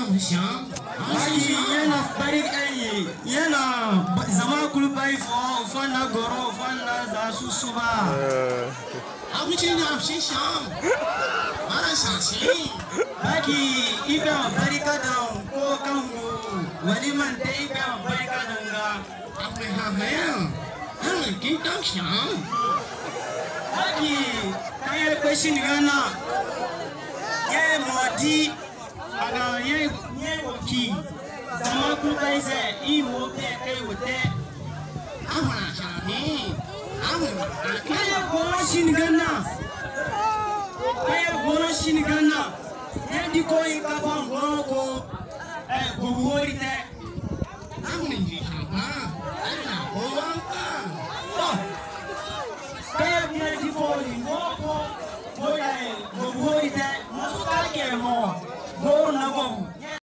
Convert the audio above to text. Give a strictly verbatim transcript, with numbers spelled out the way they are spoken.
sham. Ai yana barik ai yana zama kulbai fo fana goro fana za su suba. Abuci na shi sham. Mara sashi. Baki ibe barika da ko kango wani man te ibe barika da nga. Abu ha ha. Hang kin tam sham. Baki kaya question gana. Ye modi aga ye ye woki. Zama kulbai se I mo te kai wote. Amara shami. Amara. Kaya goro shin gana. Kaya goro shin gana. Yendi ko ika bang goro ko eh guhuri te. Amara ji shama. Ana owanga. Oh. Kaya yendi ko goro ko ko eh guhuri te. Masuka ke mo. Goro na go.